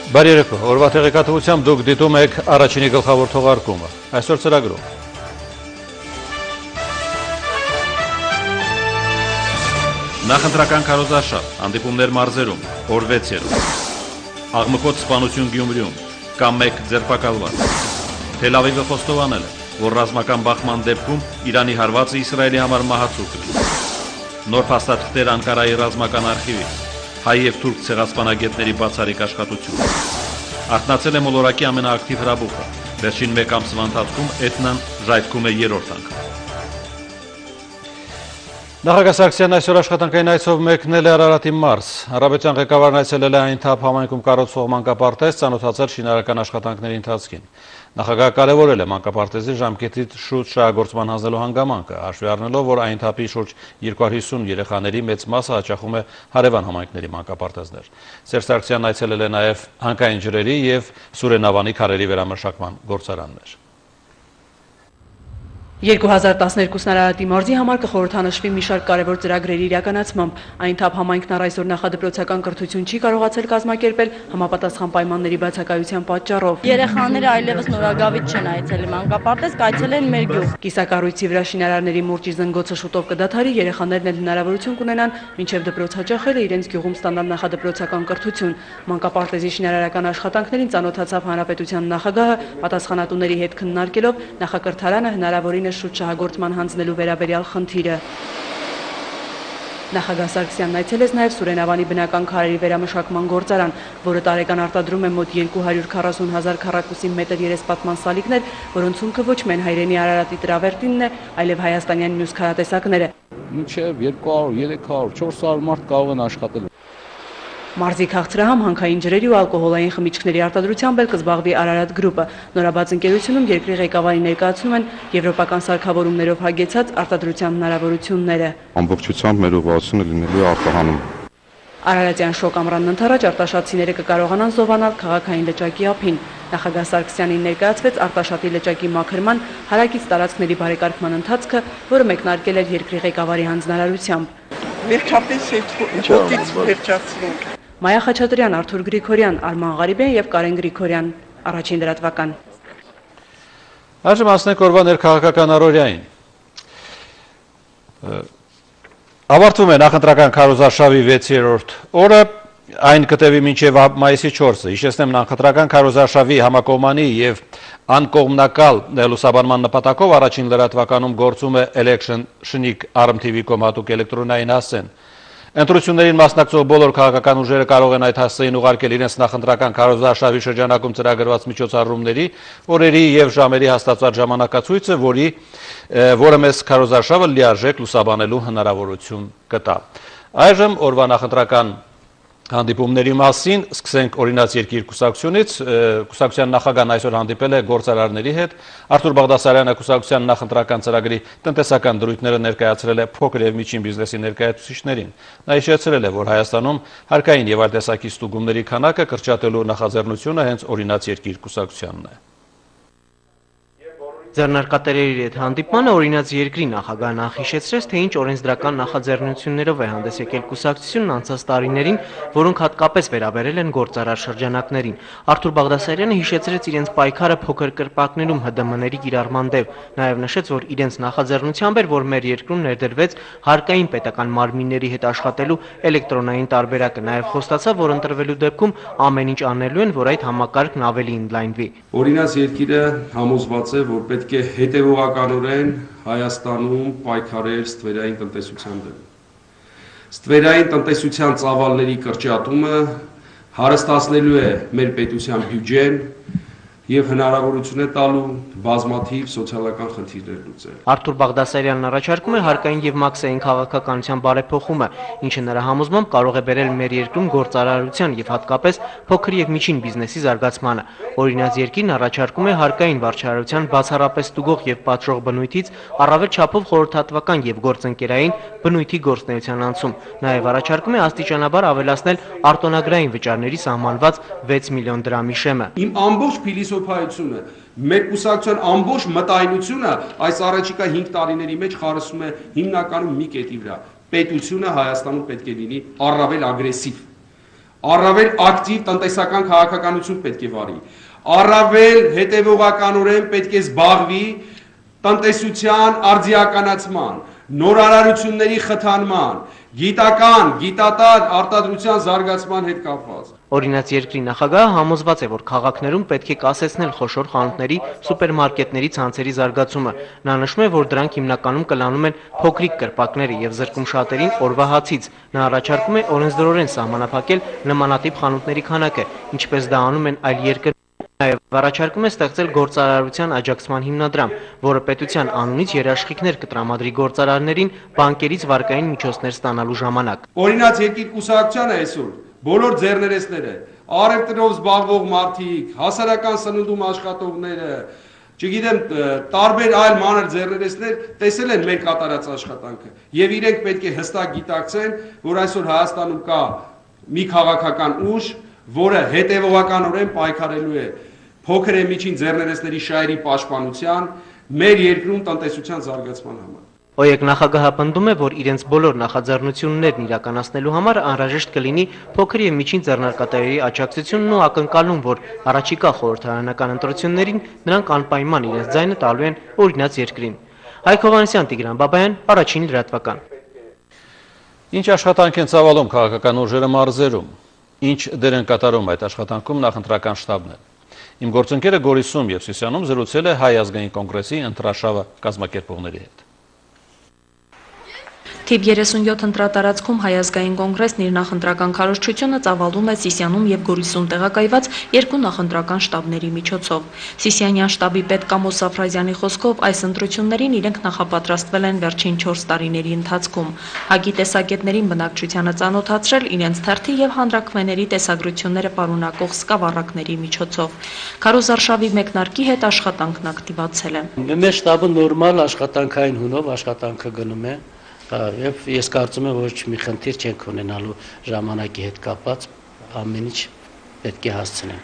Բարի երեկո, օրվա տեղեկատվությամբ դուք դիտում եք առաջինի գլխավոր թողարկումը։ Այսօր ծրագրում նախընտրական քարոզարշավ, հանդիպումներ մարզերում, օր 6-երում, աղմկոտ սպանություն Գյումրիում, կամ 1 ձերբակալված։ Թել Ավիվը խոստովանել է, որ ռազմական բախման դեպքում Իրանի հարվածը Իսրայելի համար մահացու կլինի։ Նոր փաստաթղթեր Անկարայի ռազմական արխիվից, հայ և թուրք ցեղասպանագետների բացառիկ աշխատություն։ Արթնացել է մոլորակի ամենաակտիվ հրաբուխը, վերջին 1 ամսվա ընթացքում Էթնան ժայթքում է 3-րդ անգամ։ Նախագահ Սարգսյանն այսօր աշխատանքային այցով մեկնել է Արարատի մարզ։ Հանրապետության ղեկավարն այցելել է Այնթափ համայնքում կառուցվող մանկապարտեզ, ծանոթացել շինարարական աշխատանքների ընթացքին։ Նախագահը կարևորել է մանկապարտեզի ժամկետից շուտ շահագործման հանձնելու հանգամանքը, հաշվի առնելով, որ Այնթափի շուրջ 250 երեխաների մեծ մասը հաճախում է հարևան համայնքների մանկապարտեզներ։ Սերժ Սարգսյանն այցելել է նաև հանքային ջրերի և Սուրենավանի քարերի վերամշակման գործարաններ։ 2012 Արարատի մարզի համար կխորհրդանշվի մի շարք կարևոր ծրագրերի իրականացմամբ։ Այնթափ համայնքն առայսօր նախադպրոցական կրթություն չի կարողացել կազմակերպել համապատասխան պայմանների բացակայության պատճառով։ Երեխաները այլևս նորագավիթ չեն այցելել մանկապարտեզ, կայցելեն մեր գյուղ։ Կիսակառույցի վրա շինարարների մուրճի զնգոցը շուտով կդադարի, երեխաներն էլ հնարավորություն կունենան մինչև դպրոց հաճախելը իրենց գյուղում ստանալ նախադպրոցական կրթություն։ Մանկապարտեզի շինարարական աշխատանքներին ծանոթացավ հանրապետության նախագահը, պատասխանատուների հետ քննարկելով նախակրթարանը հնարավորին շուտ շահագործման հանձնելու վերաբերյալ խնդիրը։ Նախագահ Սարգսյանն այցելեց նաև Սուրենավանի բնական քարերի վերամշակման գործարան, որը տարեկան արտադրում է մոտ 240,000 քառակուսի մետր երեսպատման սալիկներ, որոնց հումքը ոչ միայն հայրենի Արարատի տրավերտինն է, այլև հայաստանյան մյուս քարատեսակները։ Մինչև 200, 300, 400 մարդ կարող են աշխատել։ Մարզի քաղցրահամ հանքային ջրերի ու ալկոհոլային խմիչքների արտադրությամբ էլ կզբաղվի Արարատ գրուպը։ Նորաբաց ընկերությունում երկրի ղեկավարին ներկայացնում են եվրոպական սարքավորումներով հագեցած արտադրության հնարավորությունները։ Ամբողջությամբ մեր ուղղությունը լինելու է արտահանում։ Արարատյան շոկ ամռանն ընթരാճ արտաշատցիները կկարողանան զովանալ քաղաքային լճակի ափին։ Նախագահ Սարգսյանին ներկայացվեց Արտաշատի լճակի մաքրման հարակից տարածքների բարեկարգման ընթացքը, որը մեկնարկել էր երկրի ղեկավարի հանձնարարությամբ։ Վերջապես ոտից վերջացնենք։ Մայա Խաչատրյան, Արթուր Գրիգորյան, Արման Ղարիբյան և Կարեն Գրիգորյան, առաջին լրատվական։ Այժմ հասնենք օրվա ներքաղաքական առօրյային։ Ավարտվում է նախընտրական քարոզարշավի 6-րդ օրը, այն կտևի մինչև մայիսի 4-ը։ Հիշեցնեմ, նախընտրական քարոզարշավի համակողմանի և անկողմնակալ լուսաբանման նպատակով առաջին լրատվականում գործում է Election շնիկ ARM-TV.com հատուկ էլեկտրոնային հասցեն։ Ընտրություններին մասնակցող բոլոր քաղաքական ուժերը կարող են այդ հասցեին ուղարկել իրենց նախընտրական քարոզարշավի շրջանակում ծրագրված միջոցառումների, օրերի և ժամերի հաստատված ժամանակացույցը, որը մեզ քարոզարշավը լիարժեք լուսաբանելու հնարավորություն կտա։ Այժմ օրվա նախընտրական հանդիպումների մասին սկսենք օրինաց երկիր կուսակցությունից։ Կուսակցության նախագահն այսօր հանդիպել է գործարարների հետ։ Արթուր Բաղդասարյանը կուսակցության նախընտրական ծրագրի տնտեսական դրույթները ներկայացրել է փոքր և միջին բիզնեսի ներկայացուցիչներին։ Նա հիշեցրել է, որ Հայաստանում հարկային և այլ տեսակի ստուգումների քանակը կրճատելու նախաձեռնությունը հենց օրինաց երկիր կուսակցությանն է։ Ձեռնարկատերերի հետ հանդիպմանը օրինաց երկրի նախագահն անհիշեցրեց, թե ինչ օրենսդրական նախաձեռնություններով է հանդես եկել կուսակցությունն անցած տարիներին, որոնք հատկապես վերաբերել են գործարար շրջանակներին։ Արթուր Բաղդասարյանը հիշեցրեց իրենց պայքարը փոքր կրպակներում ՀԴՄ-ների կիրառման դեմ, նաև նշեց, որ իրենց նախաձեռնությամբ էր, որ մեր երկրում ներդրվեց հարկային պետական մարմինների հետ աշխատելու էլեկտրոնային տարբերակը, նաև խոստացավ, որ ընտրվելու դեպքում ամեն ինչ անելու են, որ այդ համակարգն ավելի ընդլայնվի։ Օրինաց երկիրը համոզված է, որ պետք է հետևողականորեն Հայաստանում պայքարել ստվերային տնտեսության դեմ։ Ստվերային տնտեսության ծավալների կրճատումը հարստացնելու է մեր պետության բյուջեն և հնարավորություն է տալու բազմաթիվ սոցիալական խնդիրներ լուծել։ Արթուր Բաղդասարյանն առաջարկում է հարկային և մաքսային քաղաքականության բարեփոխումը, ինչը նրա համոզմամբ կարող է բերել մեր երկրում գործարարության և հատկապես փոքր և միջին բիզնեսի զարգացմանը։ Օրինաց երկիրն առաջարկում է հարկային վարչարարության բացառապես ստուգող և պատժող բնույթից առավել չափով խորհրդատվական և գործընկերային բնույթի գործունեության անցում։ Նաև առաջարկում է աստիճանաբար ավելացնել արտոնագրային վճարների սահմանված 6 միլիոն դրամի շեմը։ Իմ ամբողջ փիլիսոփայությունը, մեր կուսակցության ամբողջ մտայնությունը այս առաջիկա 5 տարիների մեջ խարսում է հիմնականում մի կետի վրա։ Պետությունը Հայաստանում պետք է լինի առավել ագրեսիվ։ Առավել ակտիվ տնտեսական քաղաքականություն պետք է վարի, առավել հետևողականորեն պետք է զբաղվի տնտեսության արդիականացման, նորարարությունների խթանման, գիտական, գիտատար արտադրության զարգացման հետ կապված։ Օրինաց երկրի նախագահը համոզված է, որ քաղաքներում պետք է կասեցնել խոշոր խանութների, սուպերմարկետների ցանցերի զարգացումը։ Նա նշում է, որ դրանք հիմնականում կլանում են փոքրիկ կրպակները եւ զրկում շատերին օրվա հացից։ Նա առաջարկում է օրենսդրորեն սահմանափակել նմանատիպ խանութների քանակը, ինչպես դա անում են այլ երկրներ։ Նաև առաջարկում է ստեղծել գործարարության աջակցման հիմնադրամ, որը պետության անունից երաշխիքներ կտրամադրի գործարարներին բանկերից վարկային միջոցներ ստանալու ժամանակ։ Օրինաց երկիր կուսակցությանը այսօր բոլոր ձեռներեցները, առևտրով զբաղվող մարդիկ, հասարակական սննդում աշխատողները, չգիտեմ, տարբեր այլ մանր ձեռներեցներ տեսել են մեր կատարած աշխատանքը եւ իրենք պետք է հստակ գիտակցեն, որ այսօր Հայաստանում կա մի քաղաքական ուժ, որը հետևողականորեն պայքարելու է փոքր եւ միջին ձեռներեցների շահերի պաշտպանության, մեր երկրում տնտեսության զարգացման համար։ ՕԵԿ նախագահը պնդում է, որ իրենց բոլոր նախաձեռնություններն իրականացնելու համար անհրաժեշտ կլինի փոքր եւ միջին ձեռնարկատերերի աջակցությունն ու ակնկալում, որ առաջիկա խորհրդարանական ընտրություններին նրանք անպայման իրենց ձայնը տալու են օրինաց երկրին։ Հայկ Հովհաննիսյան, Տիգրան Բաբայան, Առաջին լրատվական։ Ինչ աշխատանք են ծավալում քաղաքական ուժերը մարզերում։ Ինչ դեր են կատարում այդ աշխատանքում նախընտրական շտաբն է։ Իմ գործընկերը Գորիսում եւ Սիսիանում զրուցել է Հայ ազգային կոնգրեսի ընտրաշավը կազմակերպողների հետ։ Թիվ 37 ընտրատարածքում Հայ ազգային կոնգրեսն իր նախընտրական քարոզչությունը ծավալում է Սիսիանում եւ Գորիսում տեղակայված երկու նախընտրական շտաբների միջոցով։ Սիսիանյան շտաբի պետ Կամոս Սաֆրազյանի խոսքով այս ընտրություններին իրենք նախապատրաստվել են վերջին 4 տարիների ընթացքում։ Հագի տեսակետներին բնակչությանը ծանոթացրել իրենց թերթի եւ հանրաքվեների տեսագրությունները պարունակող սկավառակների միջոցով։ Քարոզարշավի մեկնարկի հետ աշխատանքն ակտիվացել է։ Մեր շտաբը նորմալ աշխատանքային հունով աշխատանքը գնում է։ Եվ ես կարծում եմ, որ մի խնդիր չենք ունենալու ժամանակի հետ կապված, ամեն ինչ պետք է հասցնենք։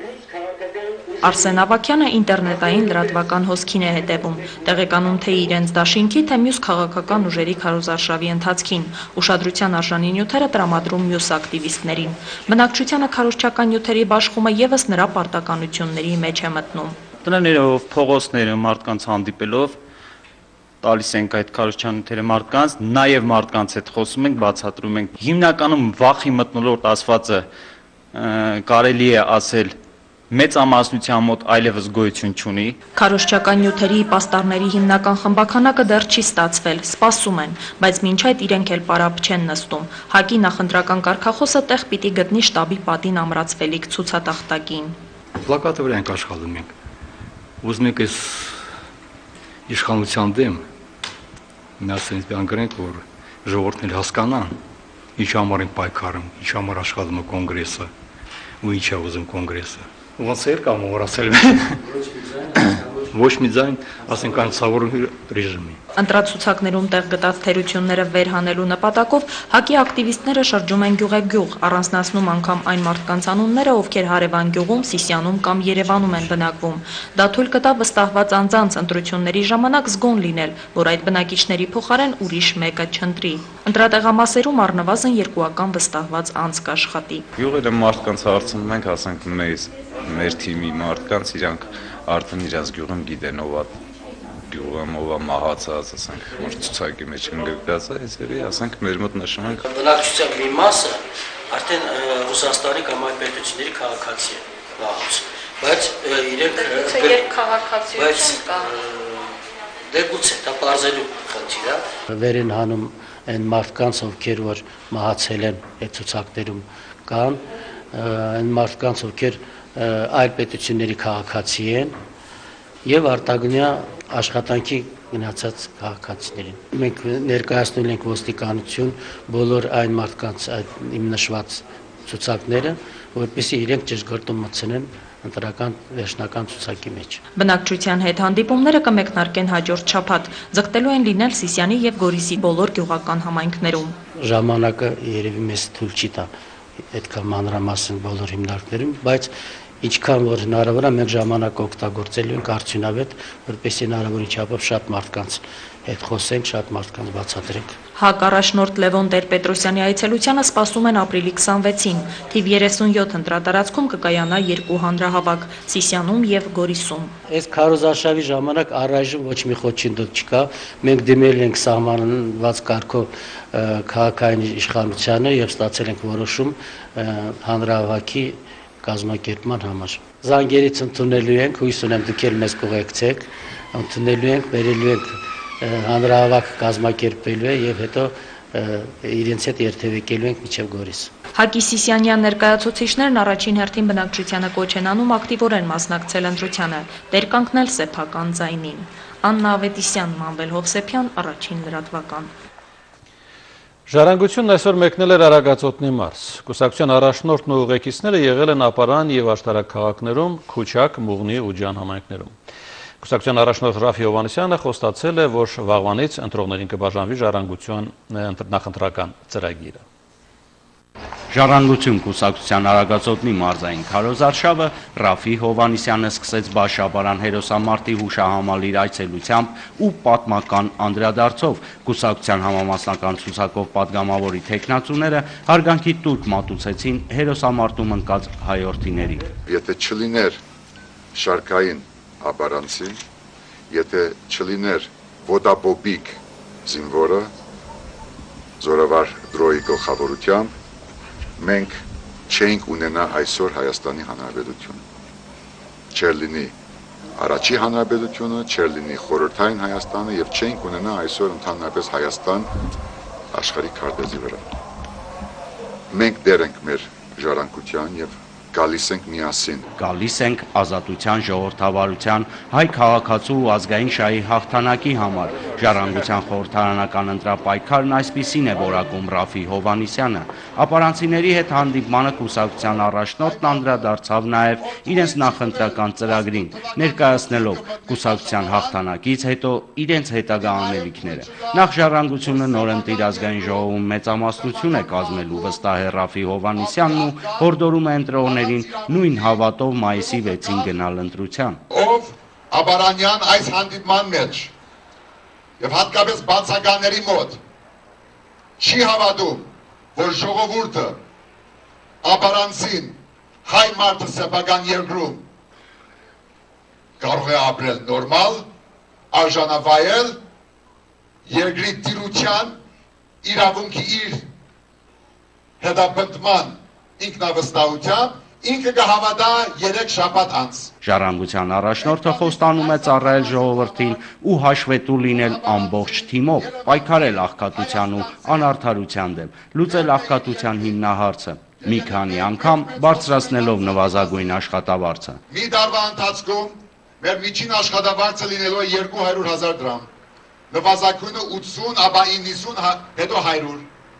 Արսեն Ավագյանը ինտերնետային լրատվական հոսքին է հետևում, տեղեկանում թե իրենց դաշինքի, թե մյուս քաղաքական ուժերի քարոզարշավի ընթացքին, ուշադրության արժանի նյութերը տրամադրում մյուս ակտիվիստներին։ Բնակչությանը քարոզչական նյութերի բաշխումը եւս նրա պարտականությունների մեջ է մտնում։ Տներով, փողոցները մարդկանց հանդիպելով տալիս ենք այդ քարոզչանյութերը մարդկանց, նաև մարդկանց հետ խոսում ենք, բացատրում ենք։ Հիմնականում վախի մթնոլորտ ասվածը կարելի է ասել մեծամասնության մոտ այլևս գոյություն չունի։ Քարոզչական նյութերի պաստառների հիմնական խմբականակը դեռ չի ստացվել, սպասում են, բայց մինչ այդ իրենք էլ պարապ չեն նստում։ Հակի նախընտրական կարգախոսը տեղ պիտի գտնի շտաբի պատին ամրացվելիք ցուցատախտակին։ Պլակատը վրա ենք աշխատում ենք։ Ուզում ենք այս իշխանության դեմ Նասենս բանկրենք, որ ժողովուրդն էլ հասկանան, ինչ համար են պայքարում, ինչ համար աշխատում է կոնգրեսը, ու ինչ է ուզում կոնգրեսը։ Ոնց էր կամ մոռացել ոչ մի ձայն, ասենք անցավորի ռեժիմի։ Ընտրացուցակներում տեղ գտած թերությունները վեր հանելու նպատակով հակի ակտիվիստները շրջում են գյուղեգյուղ, առանձնացնում անգամ այն մարդկանց անունները, ովքեր հարևան գյուղում, Սիսիանում կամ Երևանում են բնակվում։ Դա թույլ կտա վստահված անձանց ընտրությունների ժամանակ զգոն լինել, որ այդ բնակիչների փոխարեն ուրիշ մեկը չընտրի։ Ընտրատեղամասերում առնվազն երկուական վստահված անձ կաշխատի։ Գյուղերը մարդկանց հարցնում ենք, ասենք մեր թիմի մարդկանց, իրանք արդեն իրաց գյուղում գիտեն ով է գյուղում, ով է մահացած, ասենք, որ ցուցակի մեջ ընդգրկված է, այսերի, ասենք, մեր մոտ նշում ենք։ Բնակչության մի մասը արդեն Ռուսաստանի կամ այլ պետությունների քաղաքացի է, վաղուց, բայց իրենք քաղաքացիություն կա։ Դե գուցե դա բարձելու խնդիր է։ Վեր են հանում այն մարդկանց, ովքեր որ մահացել են այդ ցուցակներում կան, այն մարդկանց, ովքեր այլ պետությունների քաղաքացի են եւ արտագնյա աշխատանքի գնացած քաղաքացիներին։ Մենք ներկայացնում ենք ոստիկանություն բոլոր այն մարդկանց իմ նշված ցուցակները, որպեսզի իրենք ճշգրտում մտցնեն ընտրական վերջնական ցուցակի մեջ։ Բնակչության հետ հանդիպումները կմեկնարկեն հաջորդ շաբաթ, ձգտելու են լինել Սիսիանի եւ Գորիսի բոլոր գյուղական համայնքներում։ Ժամանակը երևի մեզ թույլ չի տա այդքան մանրամասն բոլոր հիմնարկներում, բայց ինչքան որ հնարավոր է մենք ժամանակ օգտագործելու ենք արդյունավետ, որպեսզի հնարավորին չափով շատ մարդկանց հետ խոսենք, շատ մարդկանց բացատրենք։ ՀԱԿ առաջնորդ Լևոն Տեր-Պետրոսյանի այցելությանը սպասում են ապրիլի 26-ին, թիվ 37 ընտրատարածքում կկայանա 2 հանրահավաք՝ Սիսիանում եւ Գորիսում։ Այս քարոզարշավի ժամանակ առայժմ ոչ մի խոչընդոտ չկա, մենք դիմել ենք սահմանված կարգով քաղաքային իշխանությանը եւ ստացել ենք որոշում հանրահավաքի կազմակերպման համար։ Զանգերից ընդունելու ենք, հույս ունեմ դուք էլ մեզ կուղեկցեք, ընդունելու ենք, բերելու ենք հանրահավաք կազմակերպելու է եւ հետո իրենց հետ երթևեկելու ենք մինչեւ Գորիս։ ՀԱԿ-ի Սիսիանյան ներկայացուցիչներն առաջին հերթին բնակչությանը կոչ են անում ակտիվորեն մասնակցել ընտրությանը, դեր կանգնել սեփական ձայնին։ Աննա Ավետիսյան, Մանվել Հովսեփյան, առաջին լրատվական։ Ժառանգությունն այսօր մեկնել էր Արագածոտնի մարզ։ Կուսակցության առաջնորդն ու ուղեկիցները եղել են Ապարան եւ Աշտարակ քաղաքներում, Քուչակ, Մուղնի ու Ջան համայնքներում։ Կուսակցության առաջնորդ Ռաֆի Հովհաննիսյանը խոստացել է, որ վաղվանից ընտրողներին կբաժանվի ժառանգություն նախընտրական ծրագիրը։ Ժառանգություն կուսակցության Արագածոտնի մարզային քարոզարշավը Ռաֆի Հովհաննիսյանը սկսեց Բաշ-Ապարան հերոսամարտի հուշահամալիր այցելությամբ ու պատմական անդրադարձով կուսակցության համամասնական ցուցակով պատգամավորի թեկնածուները հարգանքի տուրք մատուցեցին հերոսամարտում ընկած հայորդիներին։ Եթե չլիներ շարքային Ապարանցի, եթե չլիներ ոտապոպիկ զինվորը զորավար դրոյի գլխավորությամբ, մենք չենք ունենա այսօր Հայաստանի Հանրապետություն։ Չեր լինի առաջի Հանրապետությունը, չեր լինի խորհրդային Հայաստանը եւ չենք ունենա այսօր ընդհանրապես Հայաստան աշխարհի քարտեզի վրա։ Մենք դեր ենք մեր ժառանգության եւ գալիս ենք միասին։ Գալիս ենք ազատության, ժողովրդավարության, հայ քաղաքացու ու ազգային շահի հաղթանակի համար։ Ժառանգության խորհրդարանական ընտրապայքարն այսպիսին է որակում Ռաֆի Հովհաննիսյանը։ Ապարանցիների հետ հանդիպմանը կուսակցության առաջնորդն անդրադարձավ նաև իրենց նախընտրական ծրագրին, ներկայացնելով կուսակցության հաղթանակից հետո իրենց հետագա անելիքները։ Նախ ժառանգությունը նորընտիր ազգային ժողովում մեծամասնություն է կազմելու, վստահ է Ռաֆի Հովհաննիսյանն ու հորդորում է ընտրողներին նույն հավատով մայիսի 6-ին գնալ ընտրության։ Ով Ապարանյան այս հանդիպման մեջ եւ հատկապես բացականների մոտ չի հավատում, որ ժողովուրդը Ապարանցին հայ մարդը սեփական երկրում կարող է ապրել նորմալ, արժանավայել երկրի տիրության իրավունքի իր հետապնդման ինքնավստահությամբ ինքը կհավատա 3 շաբաթ անց։ Ժառանգության առաջնորդը խոստանում է ծառայել ժողովրդին ու հաշվետու լինել ամբողջ թիմով, պայքարել աղքատության ու անարդարության դեմ, լուծել աղքատության հիմնահարցը, մի քանի անգամ բարձրացնելով նվազագույն աշխատավարձը։ Մի տարվա ընթացքում մեր միջին աշխատավարձը լինելու է 200,000 դրամ, նվազագույնը 80, ապա 90, հետո 100։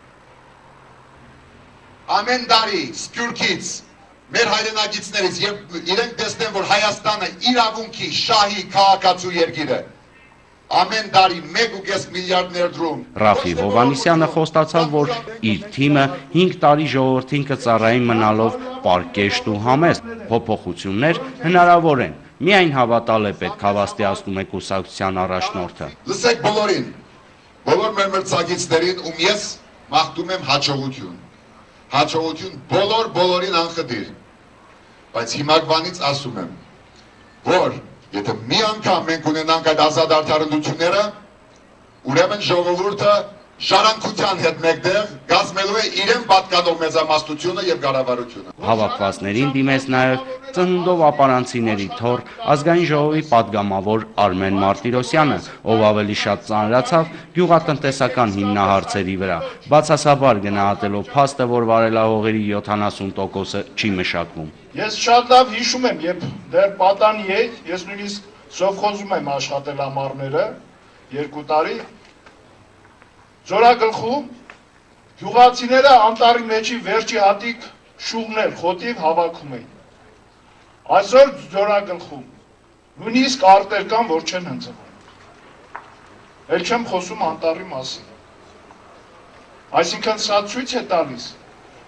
Ամեն տարի Սփյուռքից մեր հայրենակիցներից եւ իրենք տեսնեն, որ Հայաստանը իրավունքի շահի քաղաքացու երկիր է, ամեն տարի 1.5 միլիարդ ներդրում։ Ռաֆի Հովհաննիսյանը խոստացավ, որ իր թիմը 5 տարի ժողովրդին կծառայի մնալով պարկեշտ ու համեստ, փոփոխություններ հնարավոր են, միայն հավատալ է պետք, հավաստիացնում է կուսակցության առաջնորդը։ Լսեք բոլորին, բոլոր մեր մրցակիցներին, ում ես մաղթում եմ հաջողություն։ Հաջողություն բոլորին անխտիր, բայց հիմակվանից ասում եմ, որ եթե մի անգամ մենք ունենանք այդ ազատ արդարացությունները, ուրեմն ժողովուրդը ժառանգության հետ մեկտեղ կազմելու է իրեն պատկանող մեծամասնությունը եւ կառավարությունը։ Հավաքվածներին դիմեց նաեւ ծնունդով ապարանցիների թոռ ազգային ժողովի պատգամավոր Արմեն Մարտիրոսյանը, ով ավելի շատ ծանրացավ գյուղատնտեսական հիմնահարցերի վրա, բացասաբար գնահատելով փաստը, որ վարելահողերի 70%-ը չի մշակվում։ Ես շատ լավ հիշում եմ, երբ դեռ պատանի էի, ես նույնիսկ սովխոզում եմ աշխատել ամառները 2 տարի, Ձորագլխում գյուղացիները անտառի մեջի վերջի հատիկ շուղներ, խոտիվ հավաքում էին։ Այսօր Ձորագլխում նույնիսկ արտեր կան, որ չեն հնձվում։ Էլ չեմ խոսում անտառի մասին։ Այսինքն սա ցույց է տալիս,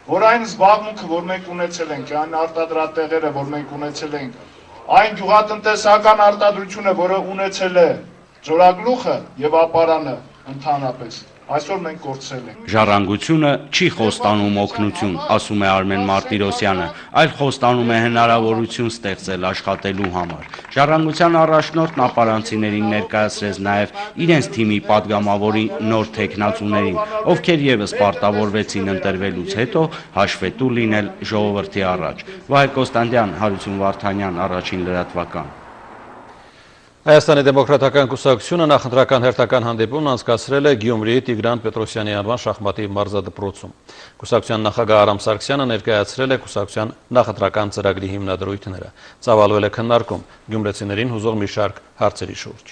որ այն զբաղմունքը, որ մենք ունեցել ենք, այն արտադրատեղերը, որ մենք ունեցել ենք, այն գյուղատնտեսական արտադրությունը, որը ունեցել է Ձորագլուխը եւ Ապարանը ընդհանրապես, այսօր մենք կորցրել ենք։ Ժառանգությունը չի խոստանում օգնություն, ասում է Արմեն Մարտիրոսյանը, այլ խոստանում է հնարավորություն ստեղծել աշխատելու համար։ Ժառանգության առաջնորդն ապարանցիներին ներկայացրեց նաև իրենց թիմի падգամավորի նոր թեկնածուներին, ովքեր եւս պարտավորվեցին ընտրվելուց հետո հաշվետու լինել ժողովրդի առաջ։ Վահե Կոստանդյան, Հարություն Վարդանյան, Առաջին լրատվական։ Հայաստանի դեմոկրատական կուսակցությունը նախընտրական հերթական հանդիպումն անցկացրել է Գյումրիի Տիգրան Պետրոսյանի անվան շախմատի մարզադպրոցում։ Կուսակցության նախագահ Արամ Սարգսյանը ներկայացրել է կուսակցության նախընտրական ծրագրի հիմնադրույթները։ Ծավալվել է քննարկում գյումրեցիներին հուզող մի շարք հարցերի շուրջ։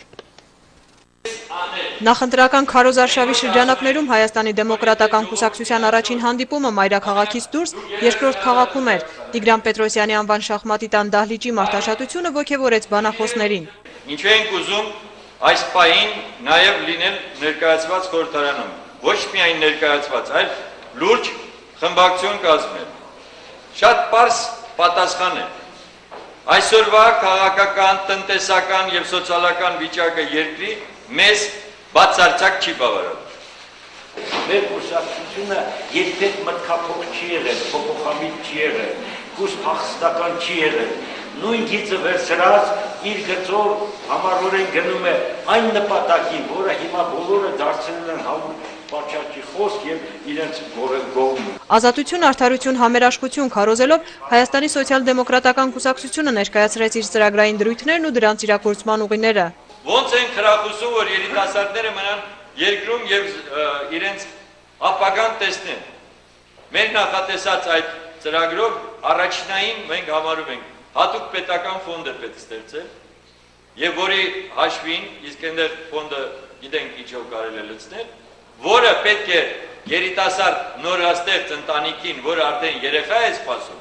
Նախընտրական քարոզարշավի շրջանակներում Հայաստանի դեմոկրատական կուսակցության առաջին հանդիպումը մայրաքաղաքից դուրս երկրորդ քաղաքում էր։ Տիգրան Պետրոսյանի անվան շախմատի տան դահլիճի մարդաշատությունը ոգևորեց բանախոսներին։ Ինչու ենք ուզում այս պահին նաև լինել ներկայացված խորհրդարանում, ոչ միայն ներկայացված, այլ լուրջ խմբակցություն կազմել։ Շատ պարզ պատասխան է։ Այսօրվա քաղաքական, տնտեսական եւ սոցիալական վիճակը երկրի մեզ բացարձակ չի բավարարում։ Մեր կուսակցությունը երբեք մտքափոխ չի եղել, փոփոխամիտ չի եղել, կուսփախստական չի եղել։ Նույն գիծը վերցրած իր գծով համառորեն գնում է այն նպատակին, որը հիմա բոլորը դարձել են պատշաճի խոսք եւ իրենց գոհում։ Ազատություն, արդարություն, համերաշխություն քարոզելով Հայաստանի սոցիալ-դեմոկրատական կուսակցությունը ներկայացրեց իր ծրագրային դրույթներն ու դրանց իրագործման ուղիները։ Ոնց են խրախուսում, որ երիտասարդները մնան երկրում եւ իրենց ապագան տեսնեն։ Մեր նախատեսած այդ ծրագրով առաջնային մենք համարում ենք հատուկ պետական ֆոնդ է պետք ստեղծել եւ որի հաշվին, իսկ այնտեղ ֆոնդը գիտենք ինչով կարելի է լցնել, որը պետք է երիտասարդ նորաստեղծ ընտանիքին, որը արդեն երեխա է սպասում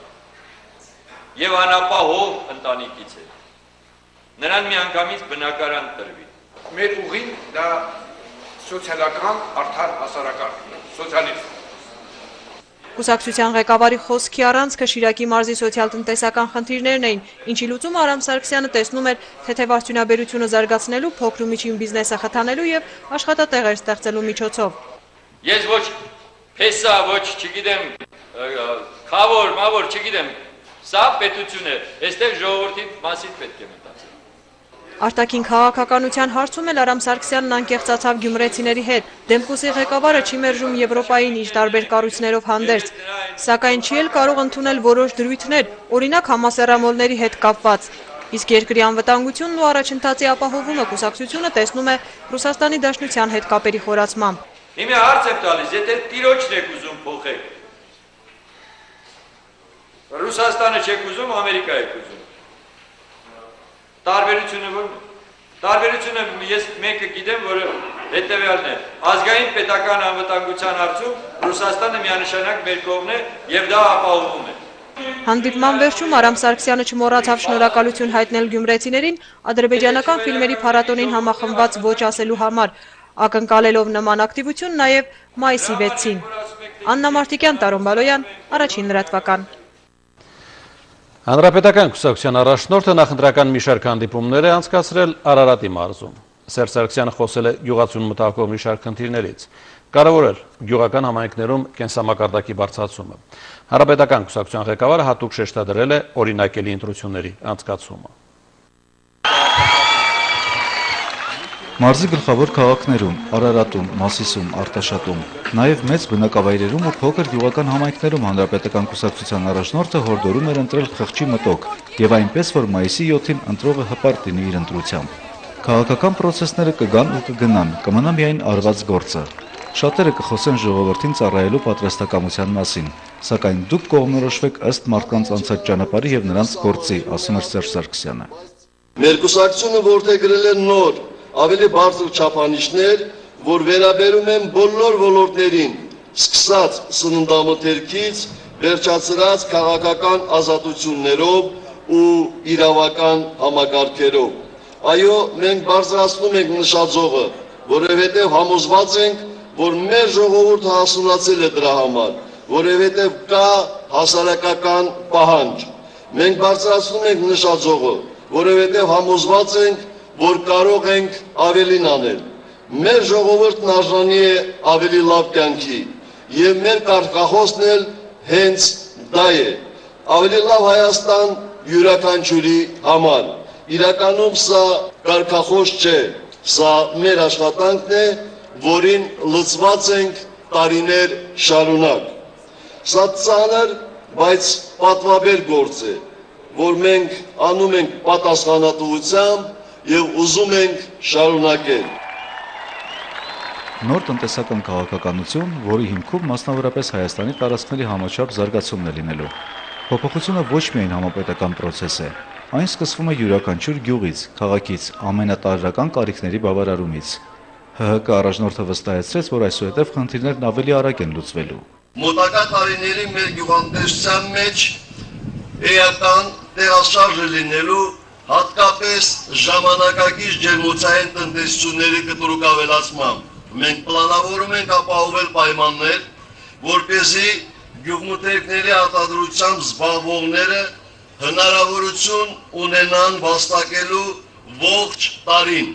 եւ անապահով ընտանիքից է, նրան միանգամից բնակարան տրվի։ Մեր ուղին դա սոցիալական արդար հասարակարգն է, սոցիալիզմ։ Կուսակցության ղեկավարի խոսքի առանցքը Շիրակի մարզի սոցիալ-տնտեսական խնդիրներն էին, ինչի լուծումը Արամ Սարգսյանը տեսնում էր թեթև արդյունաբերությունը զարգացնելու, փոքր ու միջին բիզնեսը խթանելու եւ աշխատատեղեր ստեղծելու միջոցով։ Ես ոչ փեսա, ոչ չգիտեմ, խավոր, մավոր, չգիտեմ, սա պետություն է, այստեղ ժողովրդի մասին պետք է մտածել։ Արտաքին քաղաքականության հարցում էլ Արամ Սարգսյանն անկեղծացավ գյումրեցիների հետ։ Դեմկուսի ղեկավարը չի մերժում Եվրոպային իր տարբեր կառույցներով հանդերձ, սակայն չի էլ կարող ընդունել որոշ դրույթներ, օրինակ համասեռամոլների հետ կապված։ Իսկ երկրի անվտանգությունն ու առաջընթացի ապահովումը կուսակցությունը տեսնում է Ռուսաստանի Դաշնության հետ կապերի խորացմամբ։ Հիմա հարց եմ տալիս, եթե տիրոջն եք ուզում փոխեք, Ռուսաստանը չեք ուզում, Ամերիկա եք ուզում։ Տարբերությունը ո՞րն է։ Տարբերությունը ես մեկը գիտեմ, որը հետևյալն է։ Ազգային պետական անվտանգության հարցում Ռուսաստանը միանշանակ մեր կողմն է եւ դա ապահովում է։ Հանդիպման վերջում Արամ Սարգսյանը չմոռացավ շնորհակալություն հայտնել գյումրեցիներին ադրբեջանական ֆիլմերի փառատոնին համախմբված ոչ ասելու համար, ակնկալելով նման ակտիվություն նաև մայիսի 6-ին։ Աննա Մարտիկյան, Տարոն Բալոյան, Առաջին լրատվական։ Հանրապետական կուսակցության առաջնորդը նախընտրական մի շարք հանդիպումներ է անցկացրել Արարատի մարզում։ Սերժ Սարգսյանը խոսել է գյուղացուն մտահոգող մի շարք խնդիրներից, կարևորել գյուղական համայնքներում կենսամակարդակի բարձրացումը։ Հանրապետական կուսակցության ղեկավարը հատուկ շեշտադրել է օրինակելի ընտրությունների անցկացումը։ Մարզի գլխավոր քաղաքներում, Արարատում, Մասիսում, Արտաշատում, նաև մեծ բնակավայրերում ու փոքր գյուղական համայնքներում հանրապետական կուսակցության առաջնորդը հորդորում էր ընտրել խղճի մտոք եւ այնպես, որ մայիսի 7-ին ընտրողը հպարտ լինի իր ընտրությամբ։ Քաղաքական պրոցեսները կգան ու կգնան, կմնա միայն արված գործը։ Շատերը կխոսեն ժողովրդին ծառայելու պատրաստակամության մասին, սակայն դուք կողմնորոշվեք ըստ մարդկանց անցած ճանապարհի եւ նրանց գործի, ասում էր Սերժ Սարգսյանը։ Մեր կուսակցությունը որդեգրել է նոր ավելի բարձր չափանիշներ, որ վերաբերում են բոլոր ոլորտներին, սկսած սննդամթերքից, վերջացրած քաղաքական ազատություններով ու իրավական համակարգերով։ Այո, մենք բարձրացնում ենք նշաձողը, որովհետև համոզված ենք, որ մեր ժողովուրդը հասունացել է դրա համար, որովհետև կա հասարակական պահանջ։ Մենք բարձրացնում ենք նշաձողը, որովհետև համոզված ենք, որ կարող ենք ավելին անել։ Մեր ժողովուրդն արժանի է ավելի լավ կյանքի, եւ մեր կարգախոսն էլ հենց դա է։ Ավելի լավ Հայաստան յուրաքանչյուրի համար։ Իրականում սա կարգախոս չէ, սա մեր աշխատանքն է, որին լծված ենք տարիներ շարունակ։ Սա ծանր, բայց պատվաբեր գործ է, որ մենք անում ենք պատասխանատվությամբ եւ ուզում ենք շարունակել։ Նոր տնտեսական քաղաքականություն, որի հիմքում մասնավորապես Հայաստանի տարածքների համաչափ զարգացումն է լինելու։ Փոփոխությունը ոչ միայն համապետական պրոցես է, այն սկսվում է յուրաքանչյուր գյուղից, քաղաքից, ամենատարրական կարիքների բավարարումից։ ՀՀԿ առաջնորդը վստահեցրեց, որ այսուհետև խնդիրներն ավելի արագ են լուծվելու։ Մոտակա տարիների մեր գյուղատնտեսության մեջ էական տեղաշարժ լինելու, հատկապես ժամանակակից ջերմոցային տնտեսությունների կտրուկ ավելացմամբ։ Մենք պլանավորում ենք ապահովել պայմաններ, որպեսզի գյուղմթերքների արտադրությամբ զբաղվողները հնարավորություն ունենան վաստակելու ողջ տարին,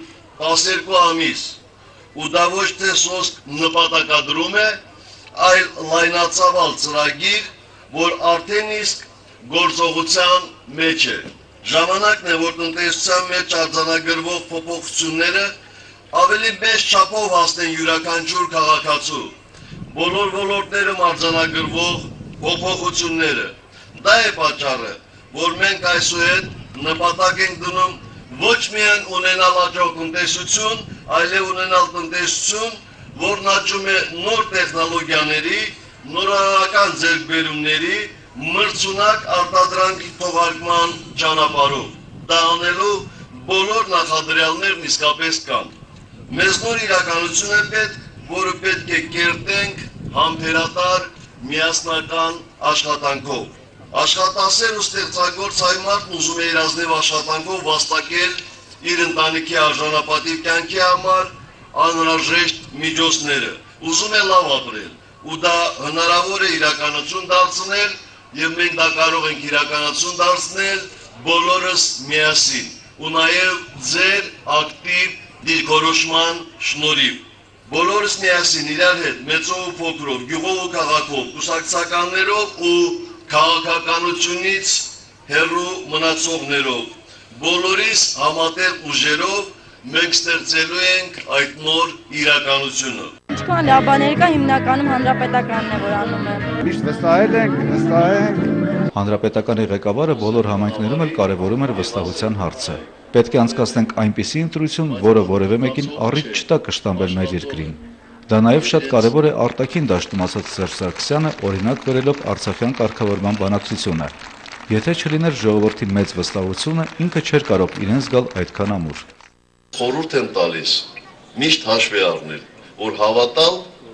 12 ամիս, ու դա ոչ թե սոսկ նպատակադրում է, այլ լայնածավալ ծրագիր, որ արդեն իսկ գործողության մեջ է։ Ժամանակն է, որ տնտեսության մեջ արձանագրվող փոփոխությունները ավելի մեծ չափով հասնեն յուրաքանչյուր քաղաքացու, բոլոր ոլորտներում արձանագրվող փոփոխությունները։ Դա է պատճառը, որ մենք այսուհետ նպատակ ենք դնում ոչ միայն ունենալ հաջող տնտեսություն, այլև ունենալ տնտեսություն, որն աճում է նոր տեխնոլոգիաների, նորարարական ձեռքբերումների, մրցունակ արտադրանքի թողարկման ճանապարհով։ Դա անելու բոլոր նախադրյալներն իսկապես կան։ Մեզ նոր իրականություն է պետք, որը պետք է կերտենք համբերատար միասնական աշխատանքով։ Աշխատասեր ու ստեղծագործ հայ մարդն ուզում է իր ազնիվ աշխատանքով վաստակել իր ընտանիքի արժանապատիվ կյանքի համար անհրաժեշտ միջոցները, ուզում է լավ ապրել, ու դա հնարավոր է իրականություն դարձնել, եւ մենք դա կարող ենք իրականություն դարձնել բոլորս միասին, ու նաեւ ձեր ակտիվ դիրքորոշման շնորհիվ։ Բոլորս միասին իրար հետ, մեծով ու փոքրով, գյուղով ու քաղաքով, կուսակցականներով ու քաղաքականությունից հեռու մնացողներով, բոլորիս համատեղ ուժերով մենք ստեղծելու ենք այդ նոր իրականությունը։ Ինչքան լավ բաներ կա, հիմնականում հանրապետականն է, որ անում է։ Միշտ վստահել ենք։ Հանրապետականի ղեկավարը բոլոր համայնքներում էլ կարևորում էր վստահության հարցը։ Պետք է անցկացնենք այնպիսի ընտրություն, որը որևէ մեկին առիթ չտա կշտամբել մեր երկրին։ Դա նաև շատ կարևոր է արտաքին դաշտում ասաց Սերժ Սարգսյանը, օրինակ վերելով Արցախյան կարգավորման բանակցությունը։ Եթե չլիներ ժողովրդի մեծ վստահությունը, ինքը չէր կարող իրեն զգալ այդքան ամուր։ Խորհուրդ եմ տալիս միշտ հաշվի առնել, որ հավատալ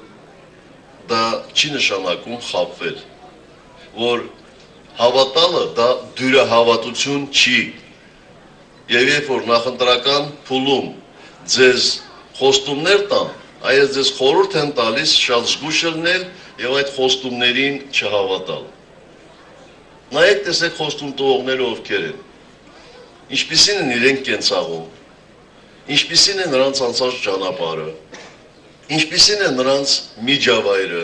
դա չի նշանակում խաբվել, որ հավատալը դա դյուրահավատություն չի։ Եվ երբ որ նախընտրական փուլում ձեզ խոստումներ տան, այս ձեզ խորհուրդ են տալիս շատ զգույշ լինել եւ այդ խոստումներին չհավատալ։ Նայեք, տեսեք խոստում տվողները ովքեր են։ Ինչպիսին են իրենք կենցաղում, ինչպիսին է նրանց անցած ճանապարհը, ինչպիսին է նրանց միջավայրը,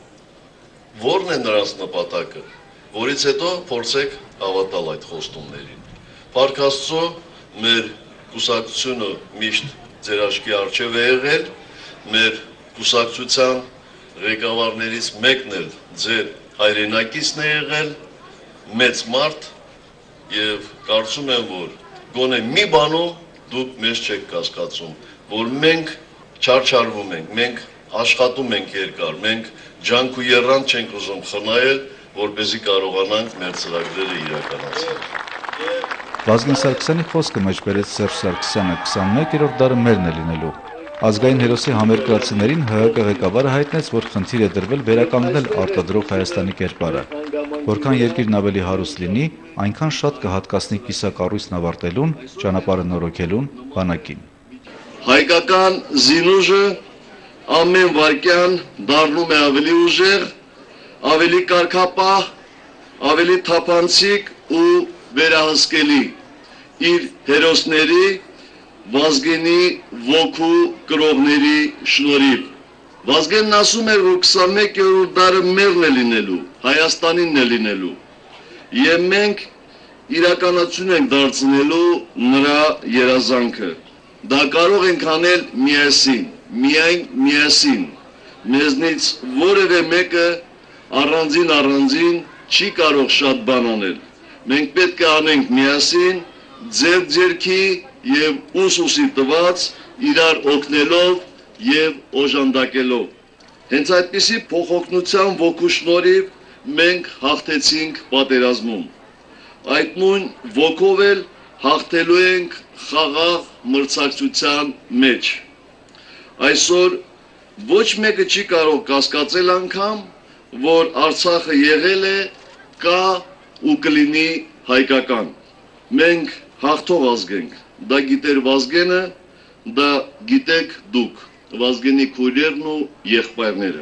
որն է նրանց նպատակը, որից հետո փորձեք հավատալ այդ խոստումներին։ Փառք Աստծո, մեր կուսակցությունը միշտ ձեր աչքի առջև է եղել, մեր կուսակցության ղեկավարներից մեկն էլ ձեր հայրենակիցն է եղել, մեծ մարդ, եւ կարծում եմ, որ գոնե մի բանում դուք մեզ չեք կասկածում, որ մենք չարչարվում ենք, մենք աշխատում ենք երկար, մենք ջանք ու եռանդ չենք ուզում խնայել, որպեսզի կարողանանք մեր ծրագրերը իրականացնել։ Վազգեն Սարգսյանի խոսքը մեջ բերեց Սերժ Սարգսյանը, 21-րդ դարը մերն է լինելու։ Ազգային հերոսի համերկրացիներին ՀՀԿ ղեկավարը հայտնեց, որ խնդիր է դրվել վերականգնել արտադրող Հայաստանի կերպարը։ Որքան երկիրն ավելի հարուստ լինի, այնքան շատ կհատկացնի կիսակառույցն ավարտելուն, ճանապարհը նորոգելուն, բանակին։ Հայկական զինուժը ամեն վայրկյան դառնում է ավելի ուժեղ, ավելի կարգապահ, ավելի թափանցիկ ու վերահսկելի իր հերոսների Վազգենի ոգու կրողների շնորհիվ։ Վազգենն ասում էր, որ 21-րդ դարը մերն է լինելու, Հայաստանինն է լինելու, եւ մենք իրականացություն ենք դարձնելու նրա երազանքը։ Դա կարող ենք անել միասին, միայն միասին։ Մեզնից որևէ մեկը առանձին չի կարող շատ բան անել։ Մենք պետք է անենք միասին, ձեռքի եւ ուսուսի տված, իրար օգնելով եւ օժանդակելով։ Հենց այդպիսի փոխօգնության ոգու շնորհիվ մենք հաղթեցինք պատերազմում։ Այդ նույն ոգով էլ հաղթելու ենք խաղաղ մրցակցության մեջ։ Այսօր ոչ մեկը չի կարող կասկածել անգամ, որ Արցախը եղել է, կա ու կլինի հայկական։ Մենք հաղթող ազգ ենք։ Դա գիտեր Վազգենը, դա գիտեք դուք, Վազգենի քույրերն ու եղբայրները։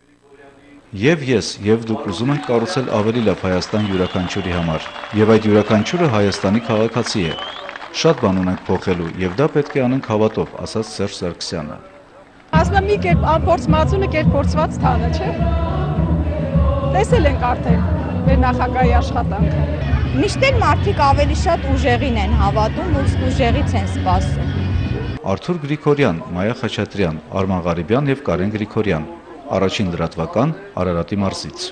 Եվ ես, եւ դուք ուզում եք կառուցել ավելի լավ Հայաստան յուրաքանչյուրի համար, եւ այդ յուրաքանչյուրը Հայաստանի քաղաքացի է։ Շատ բան ունենք փոխելու, եւ դա պետք է անենք հավատով, ասաց Սերժ Սարգսյանը։ Ասում եմ, մի կերպ անփորձ մածունը կերպորձված թանը, չէ՞։ Տեսել ենք արդեն մեր նախագահի աշխատանքը։ Միշտ էլ մարդիկ ավելի շատ ուժեղին են հավատում ու ուժեղից են սպասում։ Արթուր Գրիգորյան, Մայա Խաչատրյան, Արման Ղարիբյան եւ Կարեն Գրիգորյան։ Առաջին լրատվական Արարատի մարզից։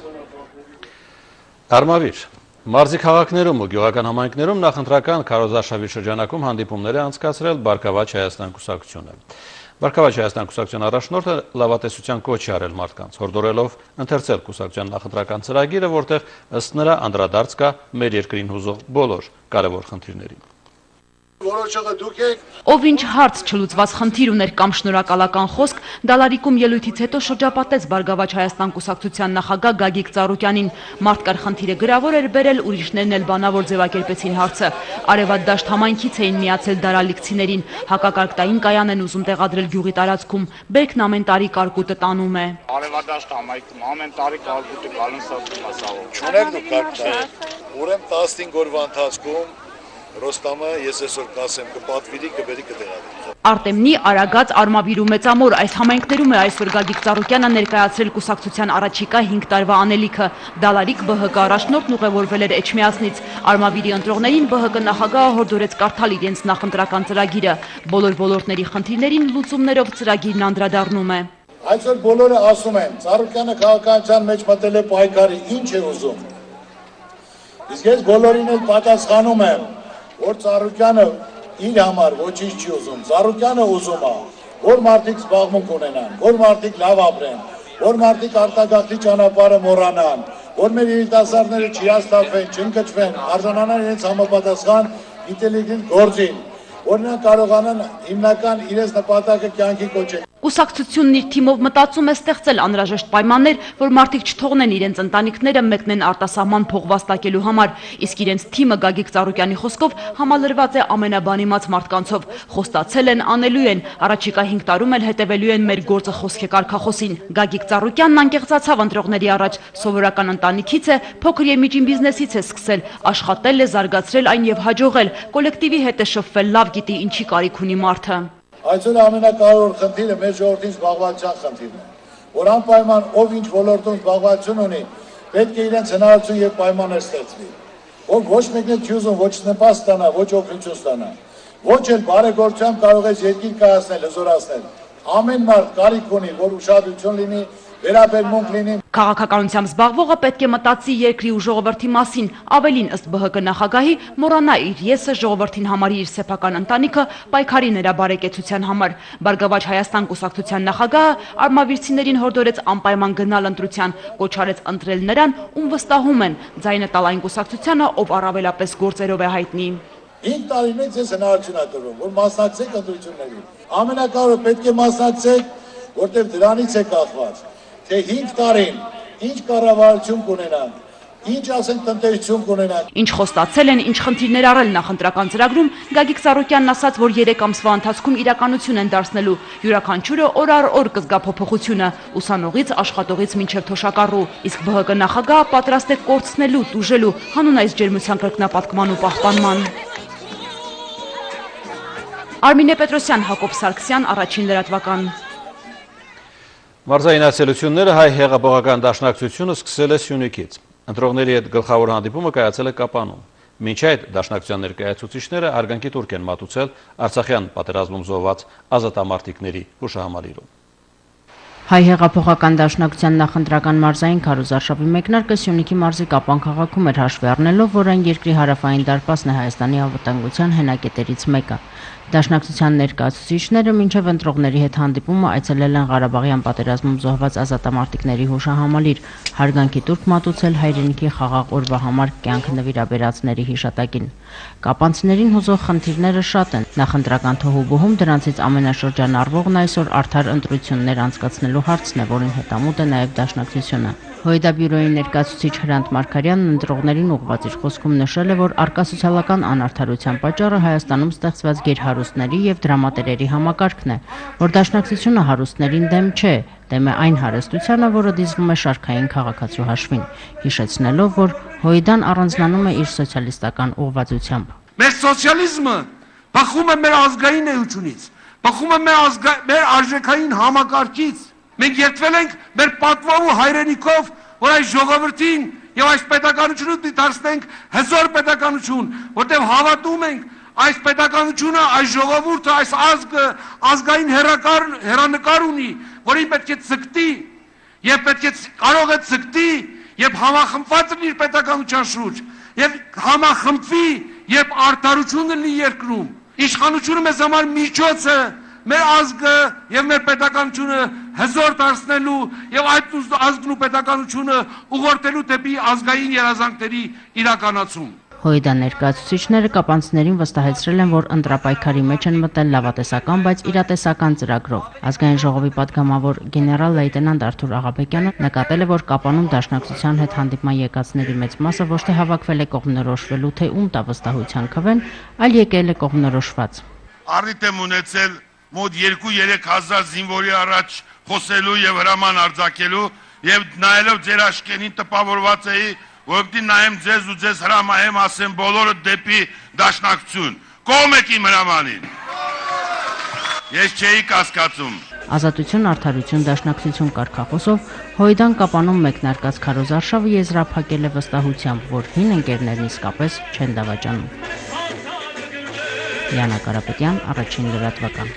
Արմավիր, մարզի քաղաքներում ու գյուղական համայնքներում նախընտրական քարոզարշավի շրջանակում հանդիպումներ է անցկացրել Բարգավաճ Հայաստան կուսակցությունը։ Բարգավաճ Հայաստան կուսակցության առաջնորդը լավատեսության կոչ է արել մարդկանց, հորդորելով ընթերցել կուսակցության նախընտրական ծրագիրը, որտեղ ըստ նրա անդրադարձ կա մեր երկրին հուզող բոլոր կարևոր խնդիրներին։ Ով ինչ հարց չլուծված խնդիր ուներ կամ շնորհակալական խոսք, Դալարիկում ելույթից հետո շրջապատեց Բարգավաճ Հայաստան կուսակցության նախագահ Գագիկ Ծառուկյանին։ Մարդկար խնդիրը գրավոր էր բերել, ուրիշներն էլ բանավոր ձևակերպեցին հարցը։ Արևադաշտ համայնքից էին միացել դարալիքցիներին, հակակարգտային կայան են ուզում տեղադրել գյուղի տարածքում, բեկն ամեն տարի կարկուտը տանում է։ Արևադաշտ համայնքում ամեն տարի կարկուտը գալուն սարքում ասաղով։ Չունեք դուք կարկուտ։ Ուրեմն 15 օրվա ընթացքում Ռոստամը ես այսօր կասեմ կպատվիրի կբերի կտեղադրի։ Արտեմնի, Արագած, Արմավիրու Մեծամոր այս համայնքներում է այսօր Գագիկ Ծառուկյանը ներկայացրել կուսակցության առաջիկա 5 տարվա անելիքը։ Դալարիկ ԲՀԿ առաջնորդն ուղևորվել էր Էջմիածնից։ Արմավիրի ընտրողներին ԲՀԿ նախագահը հորդորեց կարդալ իրենց նախընտրական ծրագիրը։ Բոլոր ոլորտների խնդիրներին լուծումներով ծրագիրն անդրադառնում է։ Այսօր բոլորը ասում են, Ծառուկյանը քաղաքականության մեջ մտել է պայքարի, ինչ է ուզում։ Իսկ ես բոլորին էլ պատասխանում եմ, որ Ծառուկյանը իր համար ոչինչ չի ուզում, Ծառուկյանը ուզում է, որ մարդիկ զբաղմունք ունենան, որ մարդիկ լավ ապրեն, որ մարդիկ արտագաղթի ճանապարհը մոռանան, որ մեր երիտասարդները չհիասթափվեն, չընկճվեն, արժանանան իրենց համապատասխան ինտելիգենտ գործին, որ նրանք կարողանան հիմնական իրենց նպատակը կյանքի կոչել։ Կուսակցությունն իր թիմով մտածում է ստեղծել անհրաժեշտ պայմաններ, որ մարդիկ չթողնեն իրենց ընտանիքները մեկնեն արտասահման փող վաստակելու համար, իսկ իրենց թիմը Գագիկ Ծառուկյանի խոսքով համալրված է ամենաբանիմաց մարդկանցով, խոստացել են, անելու են, առաջիկա 5 տարում էլ հետևելու են մեր գործը խոսքի կարգախոսին։ Գագիկ Ծառուկյանն անկեղծացավ ընտրողների առաջ, սովորական ընտանիքից է, փոքր եւ միջին բիզնեսից է սկսել, աշխատել է, զարգացրել այն եւ հաջողել, կոլեկտիվի հետ է շփվել, լավ գիտի ինչի կարիք ունի մարդը։ Այսօր ամենակարևոր խնդիրը մեր ժողովրդի զբաղվածության խնդիրն է, որ անպայման ով ինչ ոլորտում զբաղվածություն ունի, պետք է իրենց հնարավորություն եւ պայմաններ ստեղծվի, որ ոչ մեկն չի ուզում ոչ նպաստ ստանա, ոչ օգնություն ստանա, ոչ էլ բարեգործությամբ կարող է երկիր կայացնել, հզորացնել։ Ամեն մարդ կարիք ունի, որ ուշադրություն լինի, վերաբերմունք լինի։ Քաղաքականությամբ զբաղվողը պետք է մտածի երկրի ու ժողովրդի մասին, ավելին ըստ ԲՀԿ նախագահի մոռանա իր եսը, ժողովրդին համարի իր սեփական ընտանիքը, պայքարի նրա բարեկեցության համար։ Բարգավաճ Հայաստան կուսակցության նախագահը արմավիրցիներին հորդորեց անպայման գնալ ընտրության, կոչ արեց ընտրել նրան, ում վստահում են, ձայնը տալ այն կուսակցությանը, ով առավելապես գործերով է հայտնի։ 5 տարի մեծ ես հնարավորություն է տրվում, որ մասնակցեք ընտրություններին։ Ամենակարևորը պետք է մասնակցեք, որտեղ դրանից է կախված, թե 5 տարին ինչ կառավարություն կունենանք, ինչ ասենք տնտեսություն կունենանք։ Ինչ խոստացել են, ինչ խնդիրներ առել նախընտրական ծրագրում, Գագիկ Ծառուկյանն ասաց, որ 3 ամսվա ընթացքում իրականություն են դարձնելու։ Յուրաքանչյուրը օր առ օր կզգա փոփոխությունը, ուսանողից, աշխատողից մինչև թոշակառու։ Իսկ ԲՀԿ նախագահը պատրաստ է կորցնելու, տուժելու հանուն այս ջերմության կրկնապատկման ու պահպանման։ Արմինե Պետրոսյան, Հակոբ Սարգսյան, Առաջին լրատվական։ Մարզային այցելությունները հայ հեղափոխական դաշնակցությունը սկսել է Սյունիքից։ Ընտրողների հետ գլխավոր հանդիպումը կայացել է Կապանում։ Մինչ այդ դաշնակցության ներկայացուցիչները հարգանքի տուրք են մատուցել Արցախյան պատերազմում զոհված ազատամարտիկների հուշահամալիրում։ Հայ հեղափոխական դաշնակցության նախընտրական մարզային քարոզարշավի մեկնարկը Սյունիքի մարզի Կապան քաղաքում էր հաշվի առնելով, որ այն երկրի հարավային դարպասն է Հայաստանի անվտանգության հենակետերից մեկը։ Դաշնակցության ներկայացուցիչները մինչև ընտրողների հետ հանդիպումը այցելել են Ղարաբաղյան պատերազմում զոհված ազատամարտիկների հուշահամալիր, հարգանքի տուրք մատուցել հայրենիքի խաղաղ օրվա համար կյանք նվիրաբերածների հիշատակին։ Կապանցիներին հուզող խնդիրները շատ են։ Նախընտրական թոհուբոհում դրանցից ամենաշրջանառվողն այսօր արդար ընտրություններ անցկացնելու հարցն է, որին հետամուտ է նաև դաշնակցությունը։ Հոյդաբյուրոյի ներկայացուցիչ Հրանտ Մարգարյանն ընտրողներին ուղղված իր խոսքում նշել է, որ արկա սոցիալական անարդարության պատճառը Հայաստանում ստեղծված գերհարուստների եւ դրամատերերի համակարգն է, որ դաշնակցությունը հարուստներին դեմ չէ, դեմ է այն հարստությանը, որը դիզվում է շարքային քաղաքացու հաշվին, հիշեցնելով, որ Հոյդան առանձնանում է իր սոցիալիստական ուղղվածությամբ։ Մեր սոցիալիզմը բխում է մեր ազգային էությունից, բխում է մեր արժեքային համակարգից։ Մենք երդվել ենք մեր պատվով ու հայրենիքով, որ այս ժողովրդին եւ այս պետականությունը դարձնենք հզոր պետականություն, որտեղ հավատում ենք այս պետականությունը, այս ժողովուրդը, այս ազգը ազգային հերանեկար ունի, որին պետք է ցկտի եւ պետք է կարող է ցկտի եւ համախմբված լինի պետականության շուրջ եւ համախմբվի եւ արդարություն լինի երկրում։ Իշխանությունը մեզ համար միջոց է մեր ազգը եւ մեր պետականությունը հզոր դարձնելու եւ այդ ազգն ու պետականությունը ուղղորդելու դեպի ազգային երազանքների իրականացում։ Հոյդա ներկայացուցիչները կապանցիներին վստահեցրել են, որ ընտրապայքարի մեջ են մտել լավատեսական, բայց իրատեսական ծրագրով։ Ազգային ժողովի պատգամավոր գեներալ լեյտենանտ Արթուր Աղաբեկյանը նկատել է, որ Կապանում դաշնակցության հետ հանդիպման եկածների մեծ մասը ոչ թե հավաքվել է կողմնորոշվելու, թե ում տա վստահության քվեն, այլ եկել է կողմնորոշված։ Առիթ եմ ունեցել մոտ 2-3 հազար զինվորի առաջ խոսելու եւ հրաման արձակելու եւ նայելով ձեր աշկերտին տպավորված էի, որովհետեւ նայեմ ձեզ ու ձեզ հրամայեմ ասեմ բոլորը դեպի դաշնակցություն։ Կողմ եք իմ հրամանին։ Ես չէի կասկածում։ Ազատություն, արդարություն, դաշնակցություն կարգախոսով Հոյդան Կապանում մեկնարկած քարոզարշավը եզրափակել է վստահությամբ, որ հին ընկերներն իսկապես չեն դավաճանում։ Յանա Կարապետյան, Առաջին լրատվական։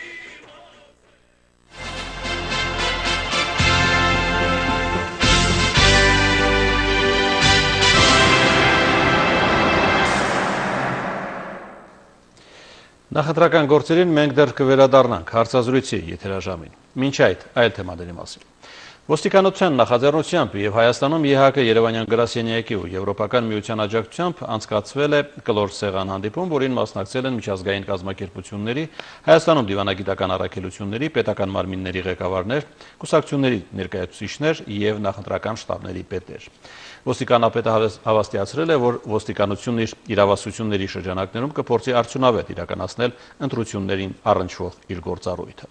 Նախընտրական գործերին մենք դեռ կվերադառնանք հարցազրույցի եթերաժամին։ Մինչ այդ այլ թեմաների մասին։ Ոստիկանության նախաձեռնությամբ եւ Հայաստանում ԵՀԿ Երևանյան գրասենյակի ու Եվրոպական միության աջակցությամբ անցկացվել է կլոր սեղան հանդիպում, որին մասնակցել են միջազգային կազմակերպությունների, Հայաստանում դիվանագիտական առաքելությունների, պետական մարմինների ղեկավարներ, կուսակցությունների ներկայացուցիչներ եւ նախընտրական շտաբների պետեր։ Ոստիկանապետը հավաստիացրել է, որ ոստիկանությունն իր իրավասությունների շրջանակներում կփորձի արդյունավետ իրականացնել ընտրություններին առնչվող իր գործառույթը։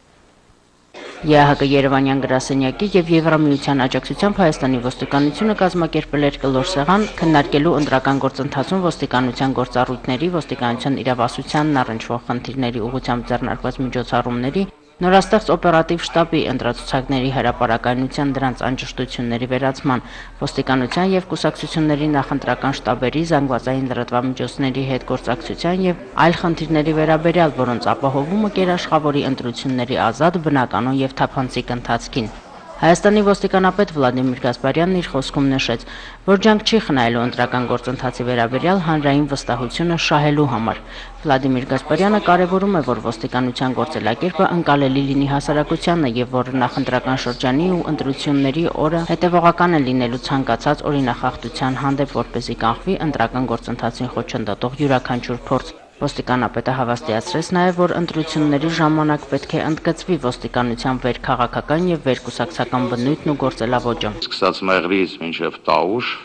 ԵՀԿ Երևանյան գրասենյակի եւ Եվրամիության աջակցությամբ Հայաստանի ոստիկանությունը կազմակերպել էր կլոր սեղան քննարկելու ընտրական գործընթացում ոստիկանության գործառույթների, ոստիկանության իրավասությանն առնչվող խնդիրների ուղղությամբ ձեռնարկված միջոցառումների, նորաստեղծ օպերատիվ շտաբի ընտրացուցակների հրապարակայնության դրանց անճշտությունների վերացման, ոստիկանության եւ կուսակցությունների նախընտրական շտաբերի, զանգվածային լրատվամիջոցների հետ գործակցության եւ այլ խնդիրների վերաբերյալ, որոնց ապահովումը կերաշխավորի ընտրությունների ազատ, բնականon եւ թափանցիկ ընթացքին։ Հայաստանի ոստիկանապետ Վլադիմիր Գասպարյանն իր խոսքում նշեց, որ ջանք չի խնայելու ընտրական գործընթացի վերաբերյալ հանրային վստահությունը շահելու համար։ Վլադիմիր Գասպարյանը կարևորում է, որ ոստիկանության գործելակերպը ընկալելի լինի հասարակությանը եւ որ նախընտրական շրջանի ու ընտրությունների օրը հետեւողական է լինելու ցանկացած օրինախախտության հանդեպ, որպեսզի կանխվի ընտրական գործընթացին խոչընդոտող յուրաքանչյուր փորձ։ Ոստիկանապետը հավաստիացրեց նաև, որ ընտրությունների ժամանակ պետք է ընդգծվի ոստիկանության վերքաղաքական եւ վերկուսակցական բնույթն ու գործելավոճը։ Սկսած մեղրից մինչև տաուշ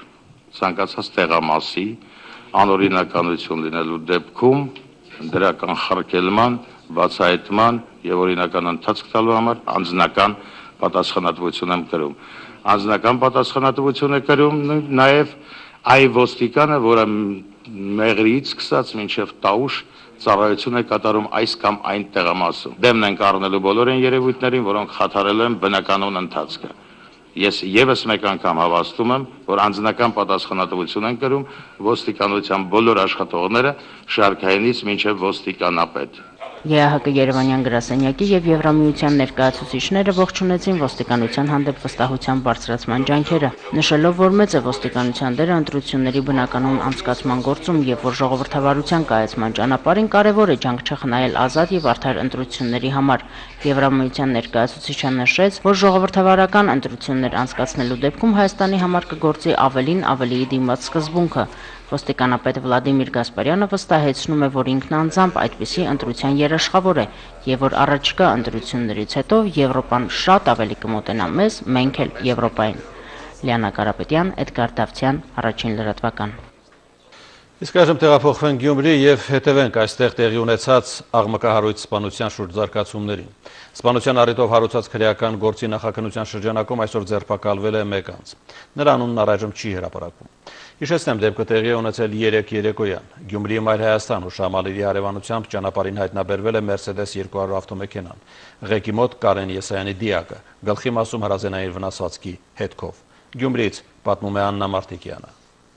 ցանկացած տեղամասի անօրինականություն լինելու դեպքում դրա կանխարգելման, բացահայտման եւ օրինական ընթացք տալու համար անձնական պատասխանատվություն եմ կրում։ Անձնական պատասխանատվություն է կրում նաեւ այ ոստիկանը, որը մեղրից սկսած մինչեւ տաուշ ծառայություն է կատարում այս կամ այն տեղամասում։ Դեմն ենք առնելու բոլոր այն երևույթներին, որոնք խաթարել են բնականոն ընթացքը։ Ես եւս մեկ անգամ հավաստում եմ, որ անձնական պատասխանատվություն են կրում ոստիկանության բոլոր աշխատողները շարքայինից մինչև ոստիկանապետ։ ԵԱՀԿ Երևանյան գրասենյակի եւ Եվրամիության ներկայացուցիչները ողջունեցին ոստիկանության հանդեպ վստահության բարձրացման ջանքերը, նշելով, որ մեծ է ոստիկանության դերը ընտրությունների բնականոն անցկացման գործում եւ որ ժողովրդավարության կայացման ճանապարհին կարեւոր է ջանք չխնայել ազատ եւ արդար ընտրությունների համար։ Եվրամիության ներկայացուցիչը նշեց, որ ժողովրդավարական ընտրություններ անցկացնելու դեպքում Հայաստանի համար կգործի ավելին ավելիի դիմաց սկզբունքը։ Ոստիկանապետ Վլադիմիր Գասպարյանը վստահեցնում է, որ ինքն անձամբ այդպիսի ընտրության երաշխավոր է եւ որ առաջիկա ընտրություններից հետո Եվրոպան շատ ավելի կմոտենա մեզ, մենք էլ Եվրոպային։ Լիանա Կարապետյան, Էդգար Դավթյան, Առաջին լրատվական։ Իսկ այժմ տեղափոխվենք Գյումրի եւ հետևենք այստեղ տեղի ունեցած աղմկահարույց սպանության շուրջ զարգացումներին։ Սպանության առիթով հարուցած քրեական գործի նախաքննության շրջանակում այսօր ձերբակալվել է մեկ անձ։ Նրա անունն առայժմ չի հրապարակվում։ Հիշեցնեմ, դեպքը տեղի է ունեցել 3 երեկոյան։ Գյումրիի Մայր Հայաստան ու Շամալիրի հարևանությամբ ճանապարհին հայտնաբերվել է Mercedes 200 ավտոմեքենան։ Ղեկի մոտ Կարեն Եսայանի դիակը, գլխի մասում հրազենային վնասվածքի հետքով։ Գյումրիից պատմում է Աննա Մարտիկյանը։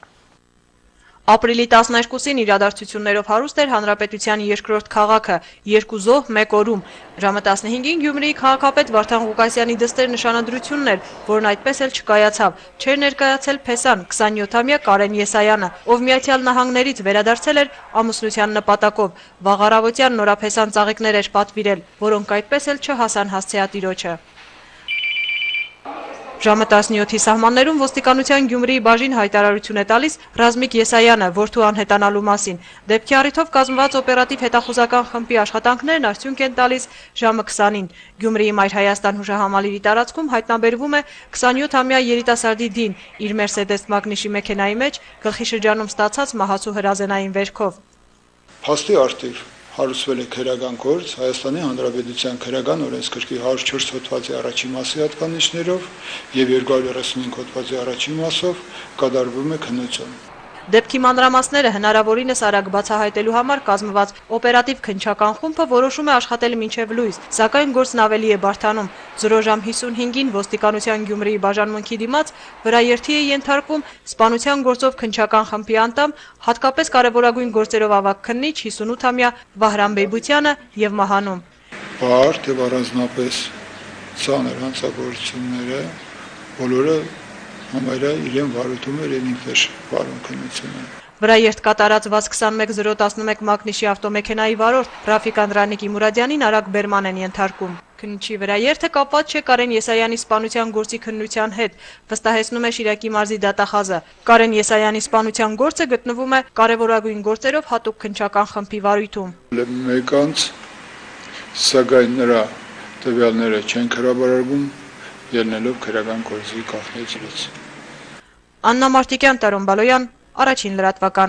Ապրիլի 12-ին իրադարձություններով հարուստ էր Հանրապետության երկրորդ քաղաքը, 2 զոհ, 1 օրում։ Ժամը 15-ին Գյումրիի քաղաքապետ Վարդան Ղուկասյանի դստեր նշանադրությունն էր, որն այդպես էլ չկայացավ։ Չէր ներկայացել Փեսան, 27-ամյա Կարեն Եսայանը, ով Միացյալ Նահանգներից վերադարձել էր ամուսնության նպատակով։ Վաղ առավոտյան նորափեսան ծաղիկներ էր պատվիրել, որոնք այդպես էլ չհասան հասցեատիրոջը։ Ժամը 17-ի սահմաններում ոստիկանության Գյումրիի բաժին հայտարարություն է տալիս Ռազմիկ Եսայանը, որդու անհետանալու մասին։ Դեպքի առիթով կազմված օպերատիվ հետախուզական խմբի աշխատանքներն արդյունք են տալիս ժամը 20-ին։ Գյումրիի Մայր Հայաստան հուշահամալիրի տարածքում հայտնաբերվում է 27-ամյա երիտասարդի դին իր Mercedes Magnus-ի մեքենայի մեջ գլխի շրջանում ստացած մահացու հրազենային վերքով։ Փաստի արդիվ հարուցվել է քրեական գործ Հայաստանի Հանրապետության քրեական օրենսգրքի 104 հոդվածի առաջին մասի հատկանիշներով եւ 235 հոդվածի առաջին մասով կատարվում է քննություն։ Դեպքի մանրամասները հնարավորինս արագ բացահայտելու համար կազմված օպերատիվ քննչական խումբը որոշում է աշխատել մինչև լույս, սակայն գործն ավելի է բարդանում։ 0:55-ին ոստիկանության Գյումրիի բաժանմունքի դիմաց վրաերթի է ենթարկվում սպանության գործով քննչական խմբի անդամ, հատկապես կարևորագույն գործերով ավագ քննիչ 58-ամյա Վահրամ Բեյբությանը եւ մահանում։ Բարդ եւ առանձնապես ցաներ հանցագործությունները բոլորը համարյա իրեն վարույթում էր եւ ինքն էր վարում քննությունը։ Վրաերթ կատարած 61011 Մագնիսի ավտոմեքենայի վարորդ Ռաֆիկ Անդրանիկի Մուրադյանին արագ բերման են ենթարկում։ Քննչի վրաերթը կապված չէ Կարեն Եսայանի սպանության գործի քննության հետ, վստահեցնում է Շիրակի մարզի դատախազը։ Կարեն Եսայանի սպանության գործը գտնվում է կարևորագույն գործերով հատուկ քննչական խմբի վարույթում։ Մեկ անց սակայն նրա տվյալները չեն հրապարակվում ելնելով քրեական գործի կախնեցրից։ Աննա Մարտիկյան, Տարոն Բալոյան, Առաջին լրատվական։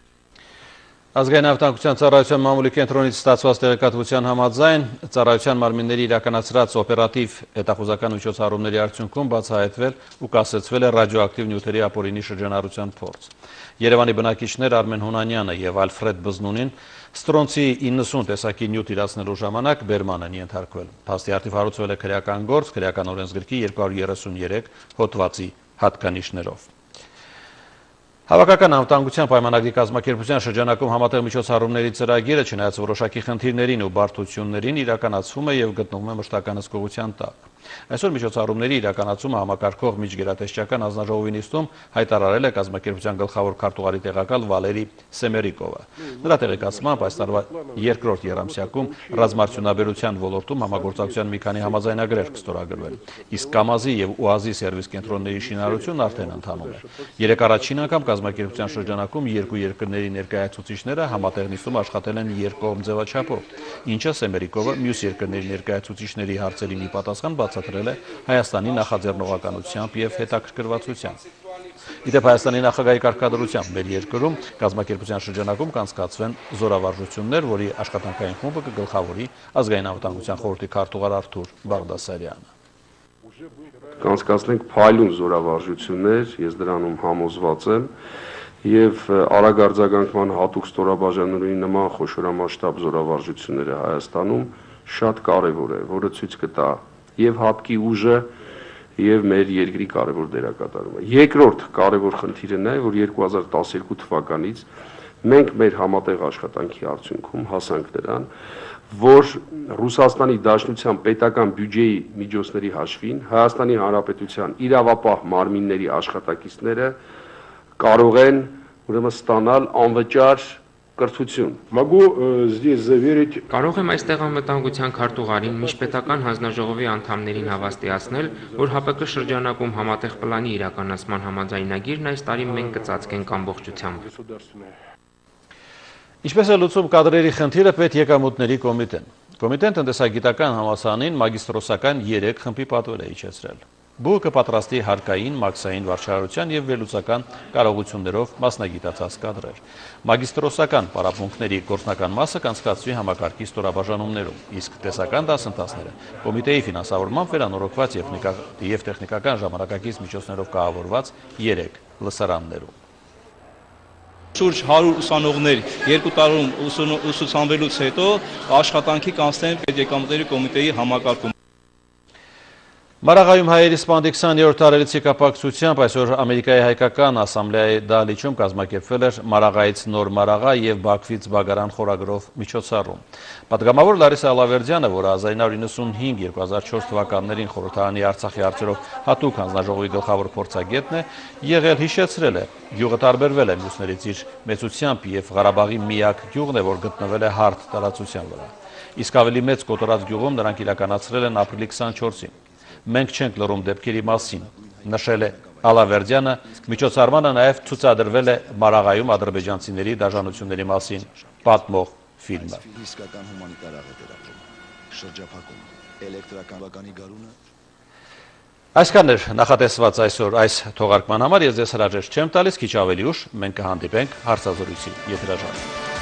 Ազգային անվտանգության ծառայության մամուլի կենտրոնից ստացված տեղեկատվության համաձայն ծառայության մարմինների իրականացրած օպերատիվ հետախուզական միջոցառումների արդյունքում բացահայտվել ու կասեցվել է ռադիոակտիվ նյութերի ապօրինի շրջանառության փորձ։ Երևանի բնակիչներ Արմեն Հունանյանը եւ Ալֆրեդ Բզնունին ստրոնցի 90 տեսակի նյութ իրացնելու ժամանակ բերման են ենթարկվել։ Փաստի արդիվ հարուցվել է քրեական գործ քրեական օրենսգրքի 233 հոդվածի հատկանիշներով։ Հավաքական անվտանգության պայմանագրի կազմակերպության շրջանակում համատեղ միջոցառումների ծրագիրը չնայած որոշակի խնդիրներին ու բարդություններին իրականացվում է եւ գտնվում է մշտական հսկողության տակ։ Այսօր միջոցառումների իրականացումը համակարգող միջգերատեսչական հանձնաժողովի նիստում հայտարարել է կազմակերպության գլխավոր քարտուղարի տեղակալ Վալերի Սեմերիկովը։ Նրա տեղեկացմամբ այս տարվա երկրորդ եռամսյակում ռազմարդյունաբերության ոլորտում համագործակցության մի քանի համաձայնագրեր կստորագրվել, իսկ Կամազի եւ ՈՒԱԶ-ի սերվիս կենտրոնների շինարարությունն արդեն ընթանում է։ Երեք առաջին անգամ կազմակերպության շրջանակում երկու երկրների ներկայացուցիչները համատեղ նիստում աշխատել են երկկողմ ձևաչափով, ինչը Սեմերիկովը մյուս երկրների ներկայացուցիչների հարցերին ի պատասխան բացատրել է Հայաստանի նախաձեռնողականությամբ եւ հետաքրքրվածությամբ։ Իդեպ Հայաստանի նախագահի կարգադրությամբ մեր երկրում կազմակերպության շրջանակում կանցկացվեն զորավարժություններ, որի աշխատանքային խումբը կգլխավորի ազգային անվտանգության խորհրդի քարտուղար Արթուր Բաղդասարյանը։ Կանցկացնենք փայլուն զորավարժություններ, ես դրանում համոզված եմ, եւ արագ արձագանքման հատուկ ստորաբաժանումների նման խոշորամասշտաբ զորավարժությունները Հայաստանում շատ կարևոր է, որը ցույց կտա եւ հապկի ուժը եւ մեր երկրի կարևոր դերակատարումը։ Երկրորդ կարևոր խնդիրը նա է, որ 2012 թվականից մենք մեր համատեղ աշխատանքի արդյունքում հասանք դրան, որ Ռուսաստանի Դաշնության պետական բյուջեի միջոցների հաշվին Հայաստանի Հանրապետության իրավապահ մարմինների աշխատակիցները կարող են ուրեմն ստանալ անվճար կրթություն։ Могу здесь заверить. Կարող եմ այստեղ անվտանգության քարտուղարին միջպետական հանձնաժողովի անդամներին հավաստիացնել, որ ՀԱՊԿ շրջանակում համատեղ պլանի իրականացման համաձայնագիրն այս տարի մենք կծածկենք ամբողջությամբ։ Ինչպես է լուծում կադրերի խնդիրը պետեկամուտների կոմիտեն։ Կոմիտեն տնտեսագիտական համալսարանին մագիստրոսական 3 խմբի պատվեր է իջեցրել։ ԲՈՒ կպատրաստի հարկային, մաքսային վարչարարության եւ վերլուծական կարողություններով մասնագիտացած կադրեր։ Մագիստրոսական պարապմունքների գործնական մասը կանցկացվի համակարգի ստորաբաժանումներում, իսկ տեսական դասընթացները կոմիտեի ֆինանսավորմամբ վերանորոգված եւ տեխնիկական ժամանակակից միջոցներով կահավորված 3 լսարաններում։ Շուրջ 100 ուսանողներ 2 տարում ուսուցանվելուց հետո աշխատանքի կանցնեն պետեկամուտների կոմիտեի համակարգում։ Մարաղայում հայերի սպանդի 20-րդ տարելիցի կապակցությամբ այսօր Ամերիկայի հայկական ասամբլեայի դահլիճում կազմակերպվել էր Մարաղայից նոր Մարաղա եւ Բաքվից Բագարան խորագրով միջոցառում։ Պատգամավոր Լարիսա Ալավերդյանը, որը 1995-2004 թվականներին խորհրդարանի Արցախի հարցերով հատուկ հանձնաժողովի գլխավոր փորձագետն է, եղել հիշեցրել է, գյուղը տարբերվել է մյուսներից իր մեծությամբ եւ Ղարաբաղի միակ գյուղն է, որ գտնվել է հարթ տարածության վրա։ Իսկ ավելի մեծ կոտորած գյուղում նրանք իրականացրել են ապրիլի 24-ին։ Մենք չենք լռում դեպքերի մասին, նշել է Ալավերդյանը, միջոցառմանը նաև ցուցադրվել է Մարաղայում ադրբեջանցիների դաժանությունների մասին պատմող ֆիլմը։ Իսկական հումանիտար աղետ էր ապրում, շրջափակում, էլեկտրական բականի գարունը։ Այսքանն էր նախատեսված այսօր այս թողարկման համար, ես ձեզ հրաժեշտ չեմ տալիս, քիչ ավելի ուշ մենք կհանդիպենք հարցազրույցի եթերաժամում։